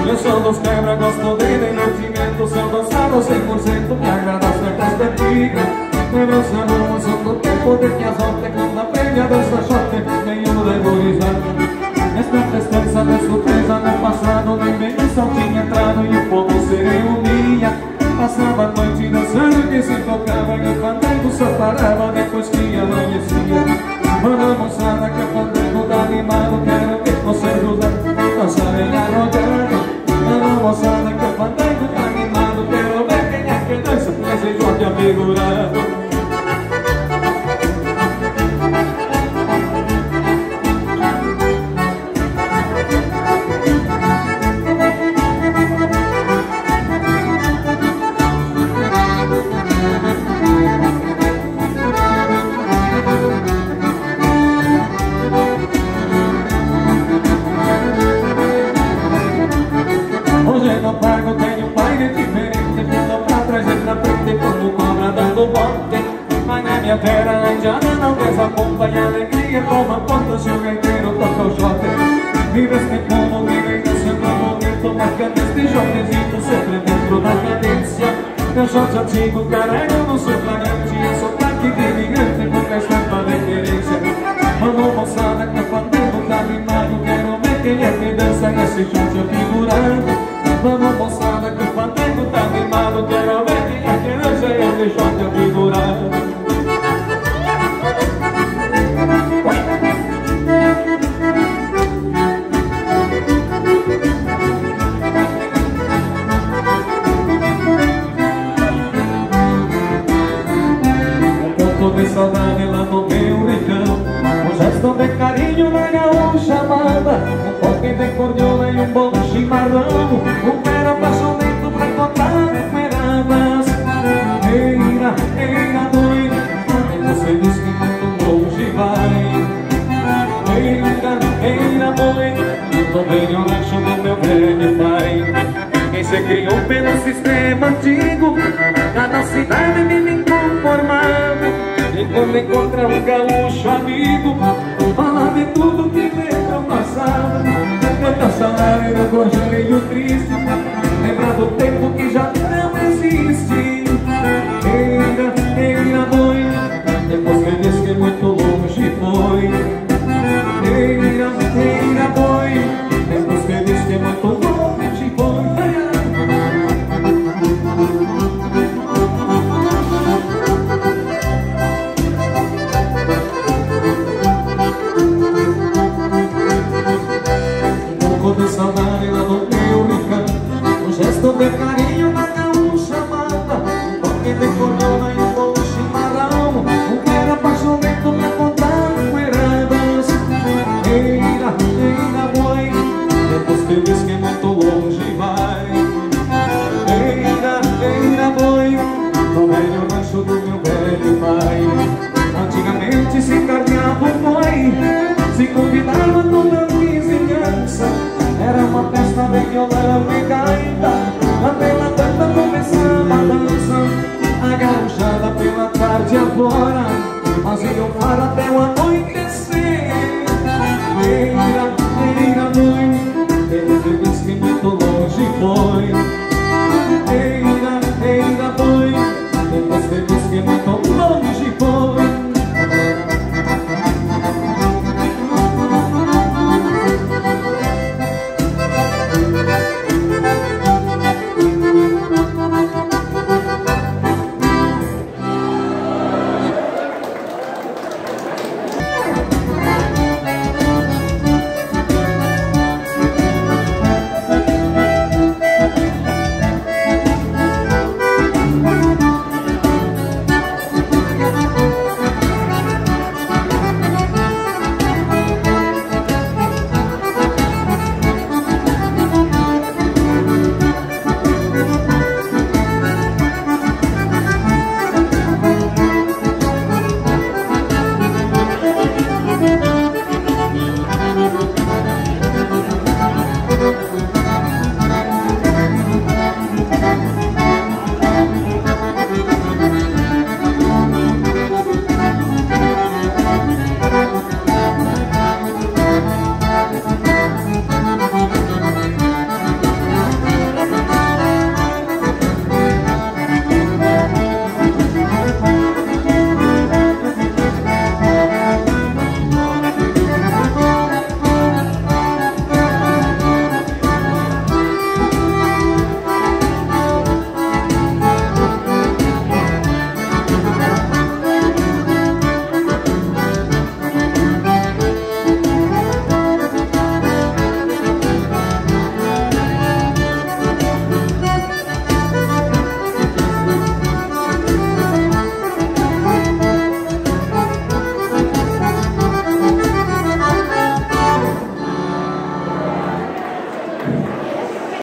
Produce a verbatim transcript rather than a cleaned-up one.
Eu sou dos quebra, gosto de divertimento. Sou dançado cem por cento, me agrada certas perdidas. Lembrança não sou do tempo de que as horas quando aprende a dança shot, nenhum devorizado. Esta festança de surpresa no passado, nem bem o sol tinha entrado e o povo se reunia. Passava a noite dançando que se tocava e o fandango só parava depois que amanhecia. Manda moçada que o fandango tá animado, quero ver você ajudar, dançar bem arrojado. Manda moçada que o fandango tá animado, quero ver quem é que dança esse jogo afigurado. Mas na minha terra a indiana não desacompanha a alegria, toma conta se o gaiteiro toca o jote. Vive este povo que vem dançando bonito, marcando este jotezito sempre dentro da cadência. Meu jote antigo carrega no seu flagrante, é sotaque de imigrante com estampa de querência. Mano moçada que o fandango tá animado, quero ver quem é que dança nesse jote afigurado. Mano moçada que o fandango tá animado, quero ver quem é que dança esse jote afigurado. De saudade lá no meu rincão, um gesto de carinho na gaúcha amada, um pouquinho de cordiola e um bom chimarrão, um pera apaixonado pra contar numeradas. Eira, eira noite, você diz que muito longe vai. Eira, eira noite, tô bem no rancho do meu velho pai. Quem se criou pelo sistema antigo, cada cidade vive inconformado. E quando encontra um gaúcho amigo, fala de tudo que lembra o passado. Canta salário do gorjeio triste, lembra do tempo que já não existe. Eira, eira boi, depois que diz que muito longe foi. Eira, eira boi, depois que diz que muito longe foi. Saudade lá no meu rincão, um gesto de carinho na gaúcha amada, um toque de cordona e um bom chimarrão, um pera apaixonado pra contar numeradas. Eira, eira boi, depois que diz que muito longe vai. Eira, eira boi, no velho rancho do meu velho pai. Antigamente se carneava o boi, se